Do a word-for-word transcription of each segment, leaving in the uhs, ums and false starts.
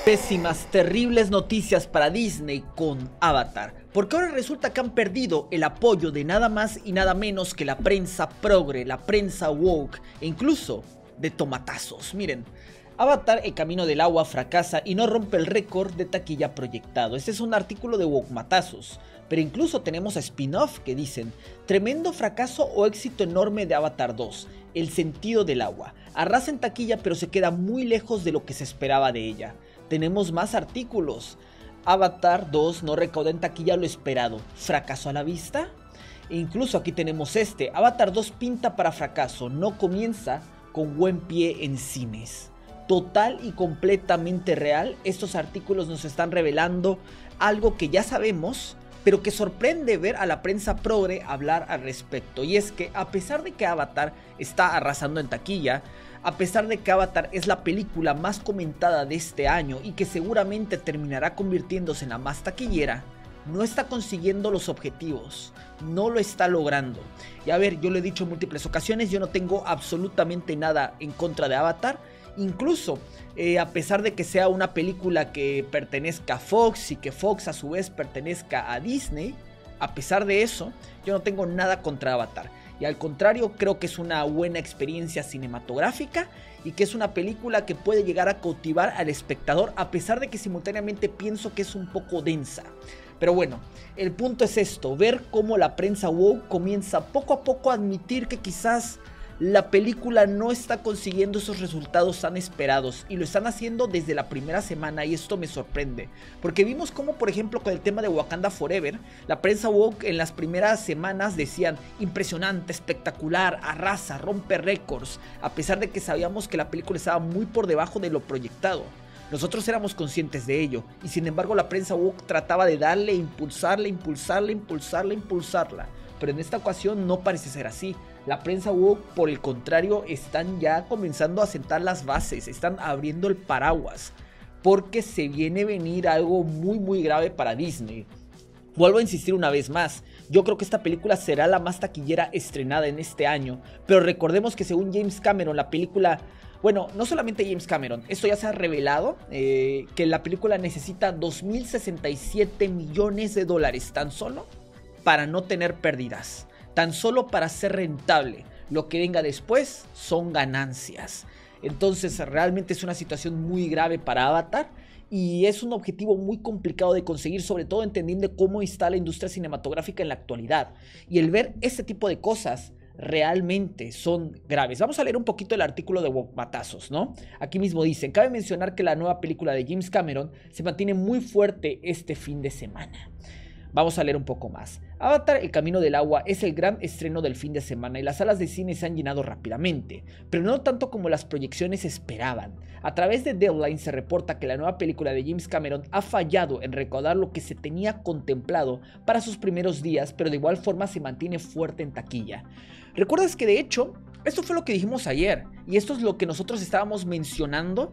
Pésimas, terribles noticias para Disney con Avatar, porque ahora resulta que han perdido el apoyo de nada más y nada menos que la prensa progre, la prensa woke e incluso de tomatazos. Miren, Avatar, El Camino del Agua fracasa y no rompe el récord de taquilla proyectado. Este es un artículo de Wokematazos, pero incluso tenemos a spin-off que dicen: tremendo fracaso o éxito enorme de Avatar dos, El Sentido del Agua. Arrasa en taquilla pero se queda muy lejos de lo que se esperaba de ella. Tenemos más artículos. Avatar dos no recauda en taquilla lo esperado. ¿Fracaso a la vista? E incluso aquí tenemos este. Avatar dos pinta para fracaso. No comienza con buen pie en cines. Total y completamente real. Estos artículos nos están revelando algo que ya sabemos, pero que sorprende ver a la prensa progre hablar al respecto. Y es que a pesar de que Avatar está arrasando en taquilla, a pesar de que Avatar es la película más comentada de este año y que seguramente terminará convirtiéndose en la más taquillera, no está consiguiendo los objetivos, no lo está logrando. Y a ver, yo lo he dicho en múltiples ocasiones, yo no tengo absolutamente nada en contra de Avatar. Incluso, eh, a pesar de que sea una película que pertenezca a Fox y que Fox a su vez pertenezca a Disney, a pesar de eso, yo no tengo nada contra Avatar. Y al contrario, creo que es una buena experiencia cinematográfica y que es una película que puede llegar a cautivar al espectador, a pesar de que simultáneamente pienso que es un poco densa. Pero bueno, el punto es esto, ver cómo la prensa woke comienza poco a poco a admitir que quizás la película no está consiguiendo esos resultados tan esperados, y lo están haciendo desde la primera semana, y esto me sorprende, porque vimos como por ejemplo con el tema de Wakanda Forever, la prensa woke en las primeras semanas decían: impresionante, espectacular, arrasa, rompe récords, a pesar de que sabíamos que la película estaba muy por debajo de lo proyectado. Nosotros éramos conscientes de ello, y sin embargo la prensa woke trataba de darle, impulsarla, impulsarla, impulsarla, impulsarla. Pero en esta ocasión no parece ser así. La prensa woke, por el contrario, están ya comenzando a sentar las bases, están abriendo el paraguas, porque se viene a venir algo muy muy grave para Disney. Vuelvo a insistir una vez más, yo creo que esta película será la más taquillera estrenada en este año, pero recordemos que según James Cameron, la película... Bueno, no solamente James Cameron, esto ya se ha revelado, eh, que la película necesita dos mil sesenta y siete millones de dólares tan solo para no tener pérdidas, tan solo para ser rentable. Lo que venga después son ganancias. Entonces realmente es una situación muy grave para Avatar y es un objetivo muy complicado de conseguir, sobre todo entendiendo cómo está la industria cinematográfica en la actualidad. Y el ver este tipo de cosas realmente son graves. Vamos a leer un poquito el artículo de Wokematazos, ¿no? Aquí mismo dicen: cabe mencionar que la nueva película de James Cameron se mantiene muy fuerte este fin de semana. Vamos a leer un poco más. Avatar, El Camino del Agua es el gran estreno del fin de semana y las salas de cine se han llenado rápidamente, pero no tanto como las proyecciones esperaban. A través de Deadline se reporta que la nueva película de James Cameron ha fallado en recaudar lo que se tenía contemplado para sus primeros días, pero de igual forma se mantiene fuerte en taquilla. ¿Recuerdas que de hecho, esto fue lo que dijimos ayer, y esto es lo que nosotros estábamos mencionando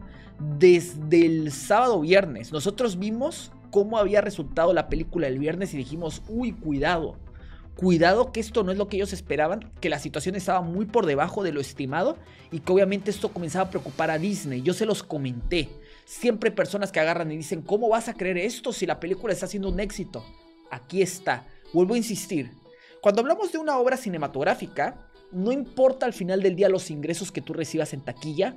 desde el sábado viernes? Nosotros vimos cómo había resultado la película el viernes y dijimos: uy, cuidado, cuidado que esto no es lo que ellos esperaban, que la situación estaba muy por debajo de lo estimado y que obviamente esto comenzaba a preocupar a Disney. Yo se los comenté, siempre hay personas que agarran y dicen: ¿cómo vas a creer esto si la película está siendo un éxito? Aquí está, vuelvo a insistir, cuando hablamos de una obra cinematográfica, no importa al final del día los ingresos que tú recibas en taquilla,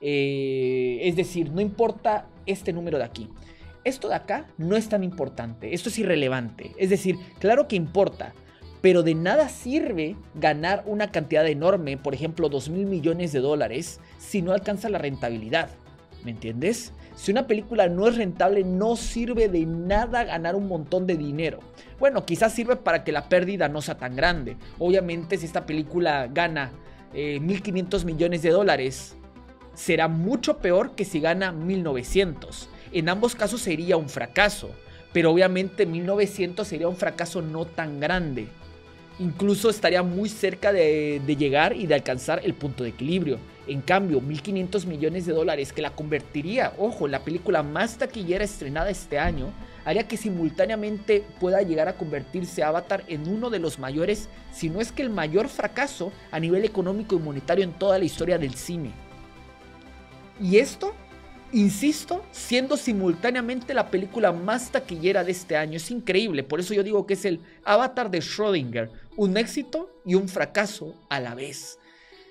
eh, es decir, no importa este número de aquí. Esto de acá no es tan importante, esto es irrelevante, es decir, claro que importa, pero de nada sirve ganar una cantidad enorme, por ejemplo dos mil millones de dólares, si no alcanza la rentabilidad, ¿me entiendes? Si una película no es rentable, no sirve de nada ganar un montón de dinero. Bueno, quizás sirve para que la pérdida no sea tan grande. Obviamente, si esta película gana eh, mil quinientos millones de dólares, será mucho peor que si gana mil novecientos. En ambos casos sería un fracaso, pero obviamente mil novecientos sería un fracaso no tan grande. Incluso estaría muy cerca de, de llegar y de alcanzar el punto de equilibrio. En cambio, mil quinientos millones de dólares, que la convertiría, ojo, en la película más taquillera estrenada este año, haría que simultáneamente pueda llegar a convertirse Avatar en uno de los mayores, si no es que el mayor fracaso a nivel económico y monetario en toda la historia del cine. Y esto Insisto, siendo simultáneamente la película más taquillera de este año. Es increíble, por eso yo digo que es el Avatar de Schrödinger, un éxito y un fracaso a la vez.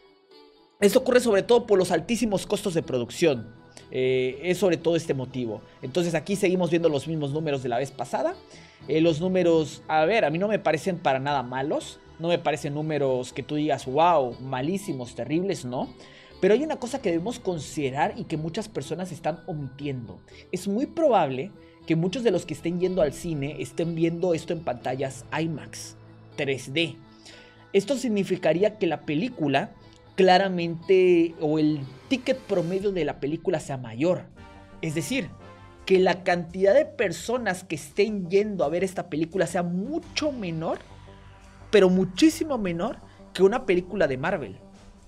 Esto ocurre sobre todo por los altísimos costos de producción, eh, es sobre todo este motivo. Entonces aquí seguimos viendo los mismos números de la vez pasada. Eh, los números, a ver, a mí no me parecen para nada malos, no me parecen números que tú digas, wow, malísimos, terribles, no. Pero hay una cosa que debemos considerar y que muchas personas están omitiendo. Es muy probable que muchos de los que estén yendo al cine estén viendo esto en pantallas IMAX tres D. Esto significaría que la película claramente, o el ticket promedio de la película sea mayor. Es decir, que la cantidad de personas que estén yendo a ver esta película sea mucho menor, pero muchísimo menor que una película de Marvel.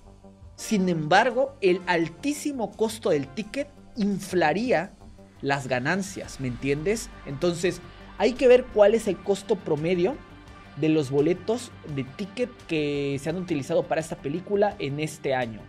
Sin embargo, el altísimo costo del ticket inflaría las ganancias, ¿me entiendes? Entonces, hay que ver cuál es el costo promedio de los boletos de ticket que se han utilizado para esta película en este año.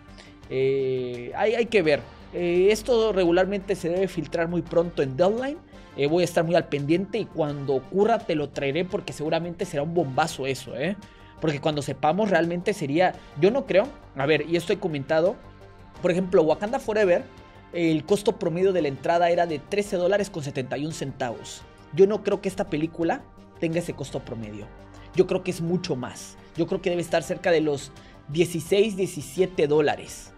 Eh, hay, hay que ver. Eh, esto regularmente se debe filtrar muy pronto en Deadline. Eh, voy a estar muy al pendiente y cuando ocurra te lo traeré porque seguramente será un bombazo eso, ¿eh? Porque cuando sepamos realmente sería... Yo no creo... A ver, y esto he comentado. Por ejemplo, Wakanda Forever, el costo promedio de la entrada era de trece dólares con setenta y un centavos. Yo no creo que esta película tenga ese costo promedio. Yo creo que es mucho más. Yo creo que debe estar cerca de los dieciséis, diecisiete dólares.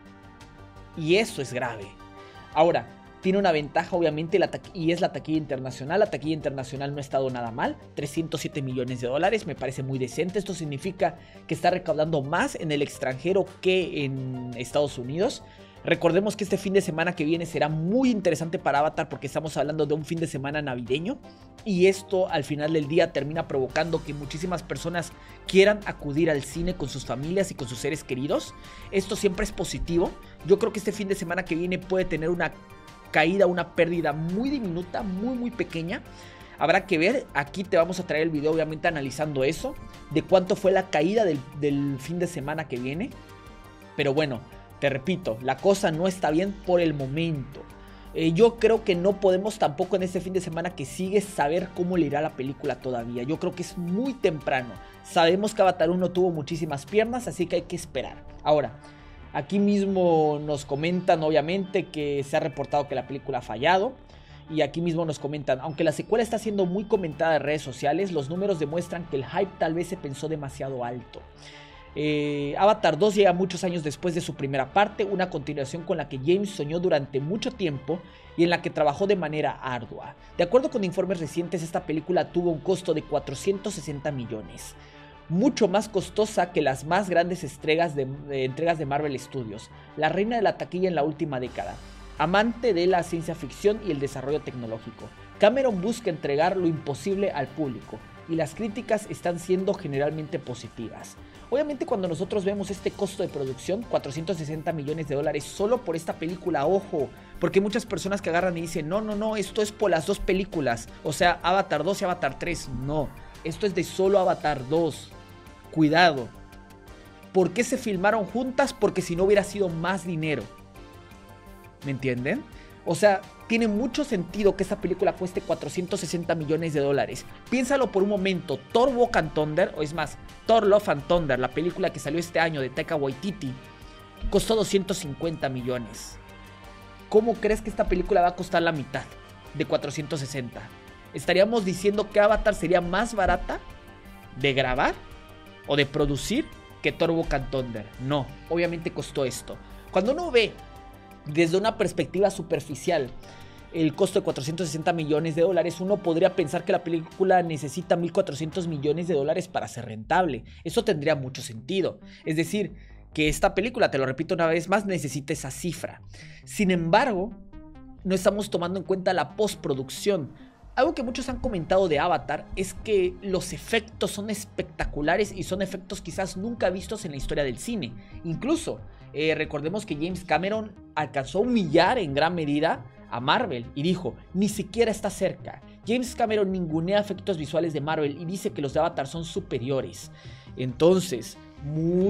Y eso es grave. Ahora, tiene una ventaja obviamente la y es la taquilla internacional. La taquilla internacional no ha estado nada mal. trescientos siete millones de dólares, me parece muy decente. Esto significa que está recaudando más en el extranjero que en Estados Unidos. Recordemos que este fin de semana que viene será muy interesante para Avatar porque estamos hablando de un fin de semana navideño. Y esto al final del día termina provocando que muchísimas personas quieran acudir al cine con sus familias y con sus seres queridos. Esto siempre es positivo. Yo creo que este fin de semana que viene puede tener una caída, una pérdida muy diminuta, muy muy pequeña. Habrá que ver, aquí te vamos a traer el video obviamente analizando eso, de cuánto fue la caída del, del fin de semana que viene. Pero bueno, te repito, la cosa no está bien por el momento. Eh, yo creo que no podemos tampoco en este fin de semana que sigue saber cómo le irá la película todavía. Yo creo que es muy temprano. Sabemos que Avatar uno tuvo muchísimas piernas, así que hay que esperar. Ahora, aquí mismo nos comentan obviamente que se ha reportado que la película ha fallado. Y aquí mismo nos comentan, aunque la secuela está siendo muy comentada en redes sociales, los números demuestran que el hype tal vez se pensó demasiado alto. Eh, Avatar dos llega muchos años después de su primera parte, una continuación con la que James soñó durante mucho tiempo y en la que trabajó de manera ardua. De acuerdo con informes recientes, esta película tuvo un costo de cuatrocientos sesenta millones. Mucho más costosa que las más grandes entregas de, de, entregas de Marvel Studios, la reina de la taquilla en la última década. Amante de la ciencia ficción y el desarrollo tecnológico, Cameron busca entregar lo imposible al público y las críticas están siendo generalmente positivas. Obviamente cuando nosotros vemos este costo de producción, cuatrocientos sesenta millones de dólares solo por esta película, ojo, porque hay muchas personas que agarran y dicen, no, no, no, esto es por las dos películas, o sea, Avatar dos y Avatar tres, no, esto es de solo Avatar dos, cuidado. ¿Por qué se filmaron juntas? Porque si no hubiera sido más dinero. ¿Me entienden? O sea, tiene mucho sentido que esta película cueste cuatrocientos sesenta millones de dólares. Piénsalo por un momento, Thor Love and Thunder, o es más, Thor Love and Thunder, la película que salió este año de Taika Waititi, costó doscientos cincuenta millones. ¿Cómo crees que esta película va a costar la mitad de cuatrocientos sesenta? ¿Estaríamos diciendo que Avatar sería más barata de grabar o de producir que Thor Love and Thunder? No, obviamente costó esto. Cuando uno ve desde una perspectiva superficial el costo de cuatrocientos sesenta millones de dólares, uno podría pensar que la película necesita mil cuatrocientos millones de dólares para ser rentable. Eso tendría mucho sentido. Es decir, que esta película, te lo repito una vez más, necesita esa cifra. Sin embargo, no estamos tomando en cuenta la postproducción. Algo que muchos han comentado de Avatar es que los efectos son espectaculares y son efectos quizás nunca vistos en la historia del cine. Incluso, eh, recordemos que James Cameron alcanzó a humillar en gran medida a Marvel y dijo, ni siquiera está cerca. James Cameron ningunea efectos visuales de Marvel y dice que los de Avatar son superiores. Entonces,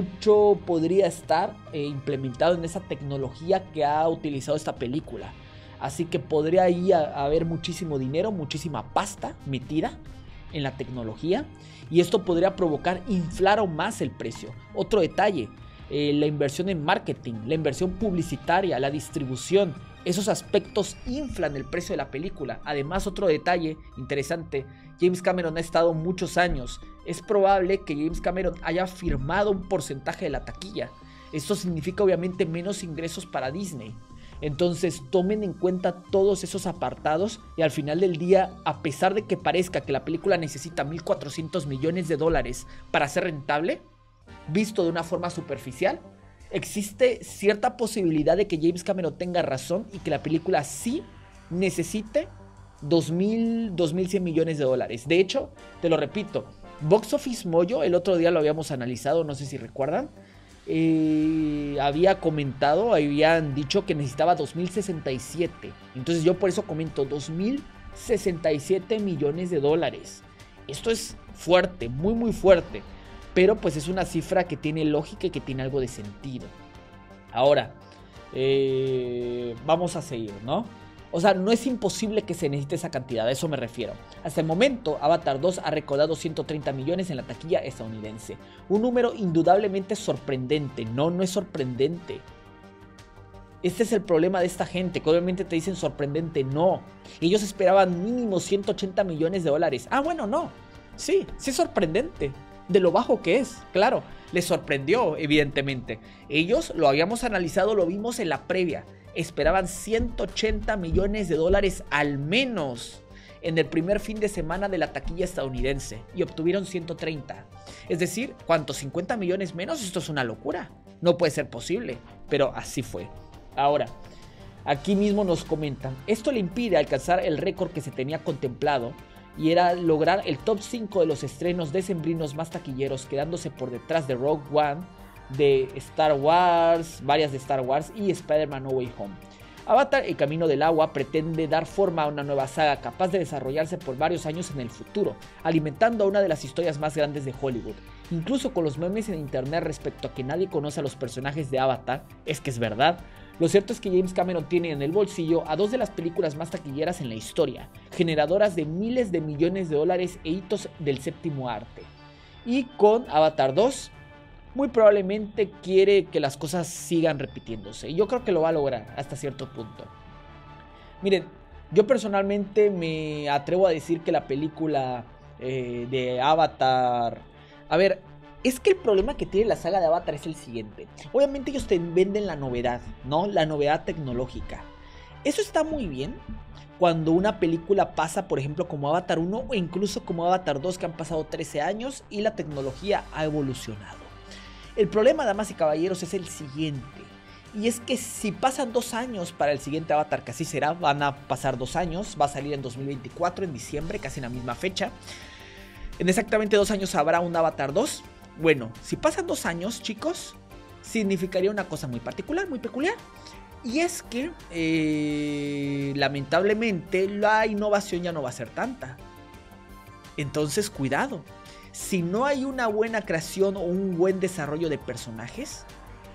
mucho podría estar eh, implementado en esa tecnología que ha utilizado esta película. Así que podría ahí haber muchísimo dinero, muchísima pasta metida en la tecnología. Y esto podría provocar inflar aún más el precio. Otro detalle, eh, la inversión en marketing, la inversión publicitaria, la distribución. Esos aspectos inflan el precio de la película. Además, otro detalle interesante, James Cameron ha estado muchos años. Es probable que James Cameron haya firmado un porcentaje de la taquilla. Esto significa obviamente menos ingresos para Disney. Entonces tomen en cuenta todos esos apartados y al final del día, a pesar de que parezca que la película necesita mil cuatrocientos millones de dólares para ser rentable, visto de una forma superficial, existe cierta posibilidad de que James Cameron tenga razón y que la película sí necesite dos mil, dos mil cien millones de dólares. De hecho, te lo repito, Box Office Mojo, el otro día lo habíamos analizado, no sé si recuerdan, eh, había comentado, habían dicho que necesitaba dos mil sesenta y siete. Entonces yo por eso comento dos mil sesenta y siete millones de dólares. Esto es fuerte, muy muy fuerte. Pero pues es una cifra que tiene lógica y que tiene algo de sentido. Ahora, eh, vamos a seguir, ¿no? O sea, no es imposible que se necesite esa cantidad, a eso me refiero. Hasta el momento, Avatar dos ha recaudado ciento treinta millones en la taquilla estadounidense. Un número indudablemente sorprendente. No, no es sorprendente. Este es el problema de esta gente, que obviamente te dicen sorprendente. No. Ellos esperaban mínimo ciento ochenta millones de dólares. Ah, bueno, no. Sí, sí es sorprendente. De lo bajo que es, claro. Les sorprendió, evidentemente. Ellos lo habíamos analizado, lo vimos en la previa. Esperaban ciento ochenta millones de dólares al menos en el primer fin de semana de la taquilla estadounidense y obtuvieron ciento treinta. Es decir, ¿cuántos? ¿cincuenta millones menos? Esto es una locura. No puede ser posible, pero así fue. Ahora, aquí mismo nos comentan, esto le impide alcanzar el récord que se tenía contemplado y era lograr el top cinco de los estrenos decembrinos más taquilleros, quedándose por detrás de Rogue One, de Star Wars, varias de Star Wars y Spider-Man No Way Home. Avatar, El Camino del Agua, pretende dar forma a una nueva saga capaz de desarrollarse por varios años en el futuro, alimentando a una de las historias más grandes de Hollywood. Incluso con los memes en internet respecto a que nadie conoce a los personajes de Avatar, es que es verdad. Lo cierto es que James Cameron tiene en el bolsillo a dos de las películas más taquilleras en la historia, generadoras de miles de millones de dólares e hitos del séptimo arte. Y con Avatar dos, muy probablemente quiere que las cosas sigan repitiéndose. Y yo creo que lo va a lograr hasta cierto punto. Miren, yo personalmente me atrevo a decir que la película eh, de Avatar... A ver, es que el problema que tiene la saga de Avatar es el siguiente. Obviamente ellos te venden la novedad, ¿no? La novedad tecnológica. Eso está muy bien cuando una película pasa, por ejemplo, como Avatar uno o incluso como Avatar dos, que han pasado trece años y la tecnología ha evolucionado. El problema, damas y caballeros, es el siguiente. Y es que si pasan dos años para el siguiente Avatar, que así será, van a pasar dos años, va a salir en dos mil veinticuatro, en diciembre, casi en la misma fecha. En exactamente dos años habrá un Avatar dos. Bueno, si pasan dos años, chicos, significaría una cosa muy particular, muy peculiar. Y es que, eh, lamentablemente, la innovación ya no va a ser tanta. Entonces, cuidado. Si no hay una buena creación o un buen desarrollo de personajes,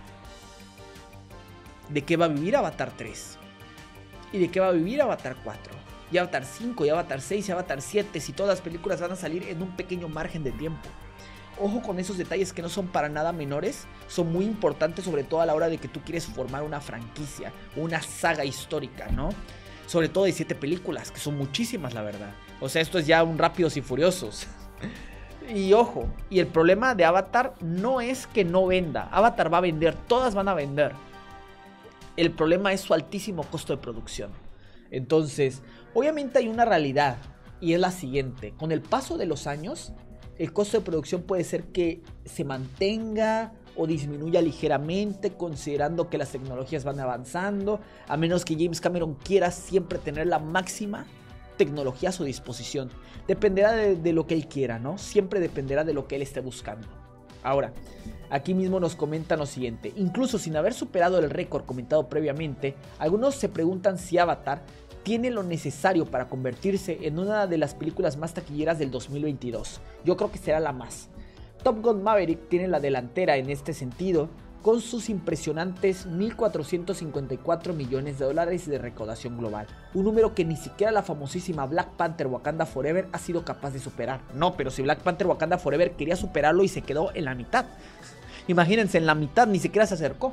¿de qué va a vivir Avatar tres? ¿Y de qué va a vivir Avatar cuatro? Y Avatar cinco, y Avatar seis, y Avatar siete, si todas las películas van a salir en un pequeño margen de tiempo. Ojo con esos detalles que no son para nada menores, son muy importantes, sobre todo a la hora de que tú quieres formar una franquicia, una saga histórica, ¿no? Sobre todo de siete películas, que son muchísimas, la verdad. O sea, esto es ya un Rápidos y Furiosos. Y ojo, y el problema de Avatar no es que no venda. Avatar va a vender, todas van a vender. El problema es su altísimo costo de producción. Entonces, obviamente hay una realidad, y es la siguiente. Con el paso de los años, el costo de producción puede ser que se mantenga o disminuya ligeramente, considerando que las tecnologías van avanzando, a menos que James Cameron quiera siempre tener la máxima tecnología a su disposición. Dependerá de, de lo que él quiera, ¿no? Siempre dependerá de lo que él esté buscando. Ahora, aquí mismo nos comentan lo siguiente. Incluso sin haber superado el récord comentado previamente, algunos se preguntan si Avatar tiene lo necesario para convertirse en una de las películas más taquilleras del dos mil veintidós. Yo creo que será la más. Top Gun Maverick tiene la delantera en este sentido, con sus impresionantes mil cuatrocientos cincuenta y cuatro millones de dólares de recaudación global. Un número que ni siquiera la famosísima Black Panther Wakanda Forever ha sido capaz de superar. No, pero si Black Panther Wakanda Forever quería superarlo y se quedó en la mitad. Imagínense, en la mitad, ni siquiera se acercó.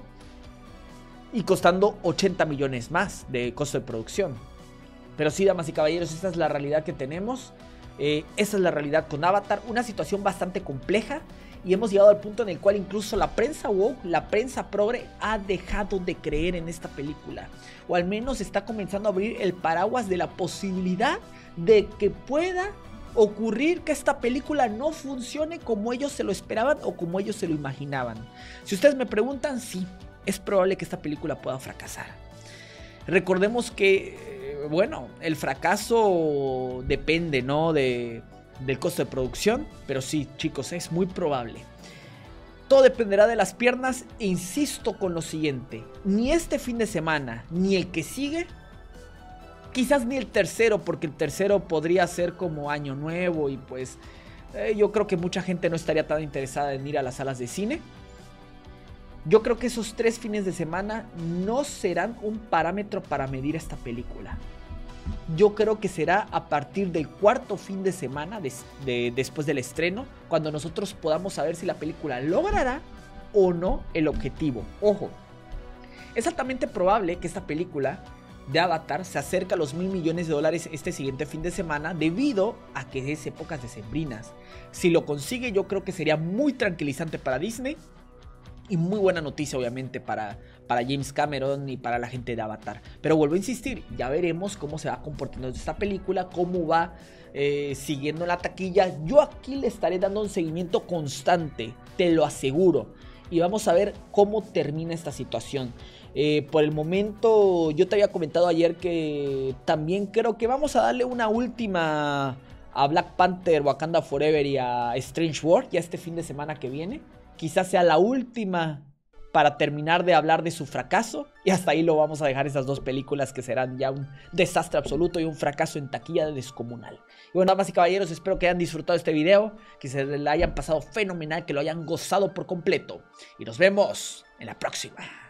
Y costando ochenta millones más de costo de producción. Pero sí, damas y caballeros, esta es la realidad que tenemos. Eh, esa es la realidad con Avatar. Una situación bastante compleja. Y hemos llegado al punto en el cual incluso la prensa woke, la prensa progre, ha dejado de creer en esta película. O al menos está comenzando a abrir el paraguas de la posibilidad de que pueda ocurrir que esta película no funcione como ellos se lo esperaban o como ellos se lo imaginaban. Si ustedes me preguntan, sí, es probable que esta película pueda fracasar. Recordemos que, bueno, el fracaso depende, ¿no? de... del costo de producción, pero sí, chicos, es muy probable. Todo dependerá de las piernas e insisto con lo siguiente, ni este fin de semana, ni el que sigue, quizás ni el tercero, porque el tercero podría ser como año nuevo y pues eh, yo creo que mucha gente no estaría tan interesada en ir a las salas de cine. Yo creo que esos tres fines de semana no serán un parámetro para medir esta película. Yo creo que será a partir del cuarto fin de semana de, de, después del estreno, cuando nosotros podamos saber si la película logrará o no el objetivo. Ojo, es altamente probable que esta película de Avatar se acerque a los mil millones de dólares este siguiente fin de semana, debido a que es épocas decembrinas. Si lo consigue, yo creo que sería muy tranquilizante para Disney. Y muy buena noticia obviamente para, para James Cameron y para la gente de Avatar. Pero vuelvo a insistir, ya veremos cómo se va comportando esta película, cómo va eh, siguiendo la taquilla. Yo aquí le estaré dando un seguimiento constante, te lo aseguro. Y vamos a ver cómo termina esta situación. Eh, por el momento, yo te había comentado ayer que también creo que vamos a darle una última a Black Panther, Wakanda Forever y a Strange World, ya este fin de semana que viene. Quizás sea la última para terminar de hablar de su fracaso. Y hasta ahí lo vamos a dejar, esas dos películas que serán ya un desastre absoluto y un fracaso en taquilla descomunal. Y bueno, damas y caballeros, espero que hayan disfrutado este video, que se le hayan pasado fenomenal, que lo hayan gozado por completo. Y nos vemos en la próxima.